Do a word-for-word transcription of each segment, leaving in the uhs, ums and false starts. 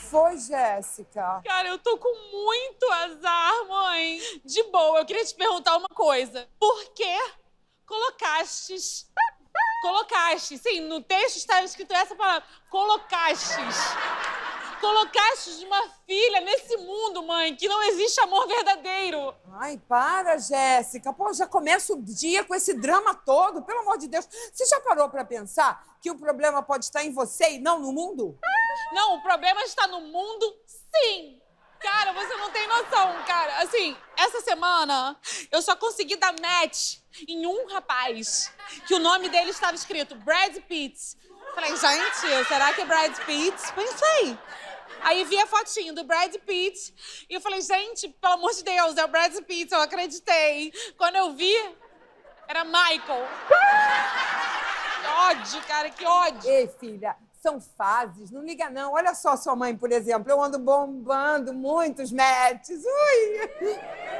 foi, Jéssica? Cara, eu tô com muito azar, mãe. De boa, eu queria te perguntar uma coisa. Por que colocastes... Colocastes, sim, no texto estava escrito essa palavra. Colocastes. Colocastes uma filha nesse mundo, mãe, que não existe amor verdadeiro. Ai, para, Jéssica. Pô, já começa o dia com esse drama todo. Pelo amor de Deus. Você já parou pra pensar que o problema pode estar em você e não no mundo? Não, o problema está no mundo, sim. Cara, você não tem noção, cara. Assim, essa semana eu só consegui dar match em um rapaz que o nome dele estava escrito Brad Pitt. Falei, gente, será que é Brad Pitt? Pensei. Aí vi a fotinho do Brad Pitt e eu falei, gente, pelo amor de Deus, é o Brad Pitt, eu acreditei. Quando eu vi, era Michael. Que ódio, cara, que ódio. Ei, filha, são fases, não liga não. Olha só sua mãe, por exemplo, eu ando bombando muitos matches. Ui!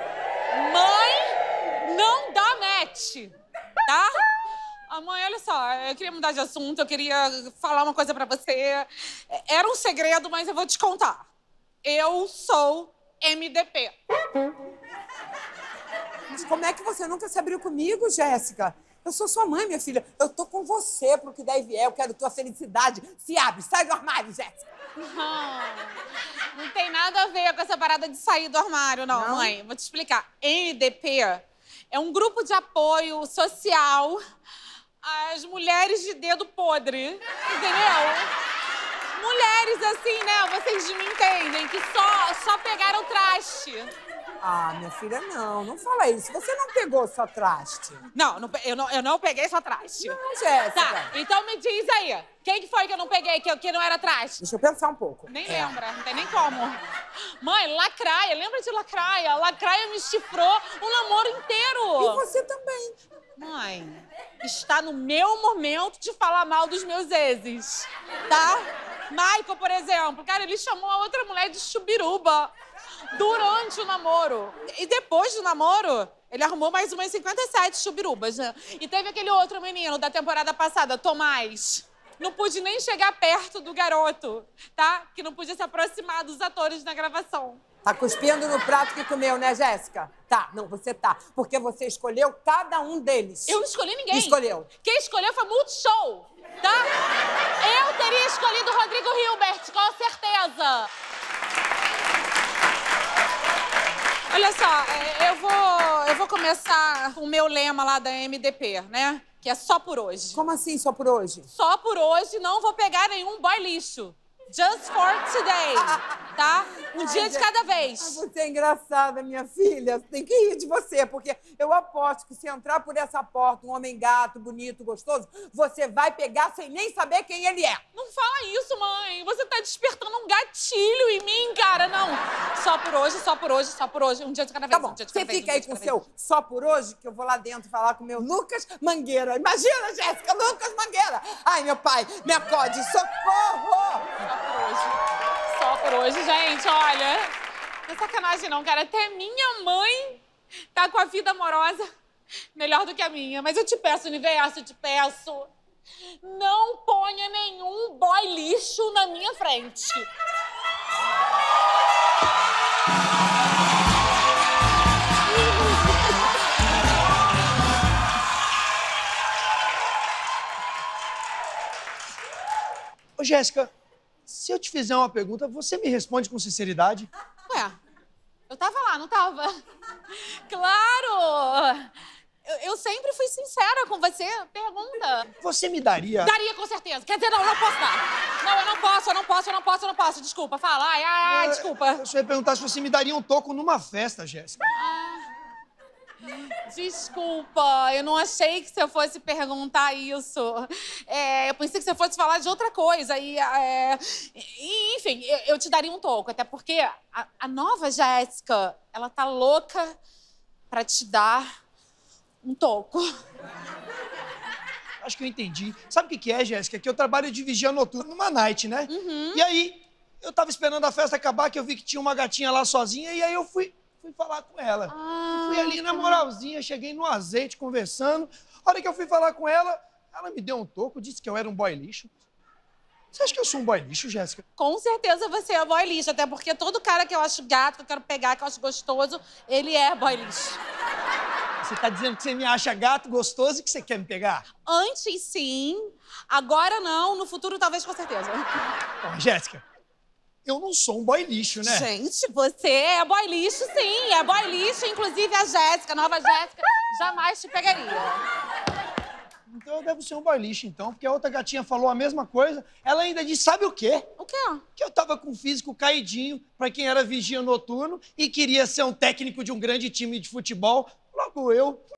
Mãe, não dá match, tá? Ah, mãe, olha só, eu queria mudar de assunto, eu queria falar uma coisa pra você. Era um segredo, mas eu vou te contar. Eu sou M D P. Mas como é que você nunca se abriu comigo, Jéssica? Eu sou sua mãe, minha filha. Eu tô com você pro que der e vier. Eu quero tua felicidade. Se abre, sai do armário, Jéssica. Não, não tem nada a ver com essa parada de sair do armário, não, não, mãe. Vou te explicar. M D P é um grupo de apoio social às mulheres de dedo podre, entendeu? Mulheres assim, né? Vocês me entendem, que só, só pegaram traste. Ah, minha filha, não. Não fala isso. Você não pegou só traste. Não, não eu, não eu não peguei só traste. Não, Jéssica. Tá, então me diz aí. Quem que foi que eu não peguei, que, que não era traste? Deixa eu pensar um pouco. Nem é. lembra, não tem nem como. Mãe, lacraia, lembra de lacraia? Lacraia me chifrou um namoro inteiro. E você também. Mãe, está no meu momento de falar mal dos meus exes, tá? Michael, por exemplo, cara, ele chamou a outra mulher de chubiruba durante o namoro. E depois do namoro, ele arrumou mais umas cinquenta e sete chubirubas, né? E teve aquele outro menino da temporada passada, Tomás. Não pude nem chegar perto do garoto, tá? Que não podia se aproximar dos atores na gravação. Tá cuspindo no prato que comeu, né, Jéssica? Tá, não, você tá. Porque você escolheu cada um deles. Eu não escolhi ninguém. Escolheu. Quem escolheu foi Multishow, tá? Eu teria escolhido o Rodrigo Hilbert, com certeza. Olha só, eu vou, eu vou começar com o meu lema lá da M D P, né? Que é só por hoje. Como assim, só por hoje? Só por hoje, não vou pegar nenhum boy lixo. Just for today, tá? Um Ai, dia de gente, cada vez. Você é engraçada, minha filha. Tem que rir de você, porque eu aposto que se entrar por essa porta um homem gato, bonito, gostoso, você vai pegar sem nem saber quem ele é. Não fala isso, mãe. Você tá despertando um gatilho em mim, cara. Não. Só por hoje, só por hoje, só por hoje. Um dia de cada vez. Tá bom, um dia de você cada vez, fica um aí dia com o de seu cada vez. só por hoje, que eu vou lá dentro falar com o meu Lucas Mangueira. Imagina, Jéssica, Lucas Mangueira. Ai, meu pai, me acode, socorro! Só por hoje. Só por hoje, gente, olha. Não é sacanagem não, cara. Até minha mãe tá com a vida amorosa melhor do que a minha. Mas eu te peço, universo, eu te peço. Não ponha nenhum boy lixo na minha frente. Ô, Jéssica, se eu te fizer uma pergunta, você me responde com sinceridade? Ué, eu tava lá, não tava? Claro! Eu, eu sempre fui sincera com você. Pergunta. Você me daria... Daria, com certeza. Quer dizer, não, eu não posso dar. Não, eu não posso, eu não posso, eu não posso, eu não posso. Desculpa, fala. Ai, ai, ai, desculpa. Eu só ia perguntar se você me daria um toco numa festa, Jéssica. Desculpa, eu não achei que você fosse perguntar isso. É, eu pensei que você fosse falar de outra coisa. E, é, e enfim, eu, eu te daria um toco. Até porque a, a nova Jéssica, ela tá louca pra te dar um toco. Acho que eu entendi. Sabe o que que é, Jéssica? Que eu trabalho de vigia noturno numa night, né? Uhum. E aí, eu tava esperando a festa acabar, que eu vi que tinha uma gatinha lá sozinha, e aí eu fui, fui falar com ela. Ah, E fui ali na moralzinha, cheguei no azeite, conversando. A hora que eu fui falar com ela, ela me deu um toco, disse que eu era um boy lixo. Você acha que eu sou um boy lixo, Jéssica? Com certeza você é boy lixo, até porque todo cara que eu acho gato, que eu quero pegar, que eu acho gostoso, ele é boy lixo. Você tá dizendo que você me acha gato, gostoso e que você quer me pegar? Antes, sim. Agora, não. No futuro, talvez, com certeza. Ó, Jéssica, eu não sou um boy lixo, né? Gente, você é boy lixo, sim. É boy lixo, inclusive a Jéssica, a nova Jéssica, jamais te pegaria. Então eu devo ser um boy lixo, então, porque a outra gatinha falou a mesma coisa. Ela ainda disse, sabe o quê? O quê? Que eu tava com um físico caidinho pra quem era vigia noturno e queria ser um técnico de um grande time de futebol. Logo eu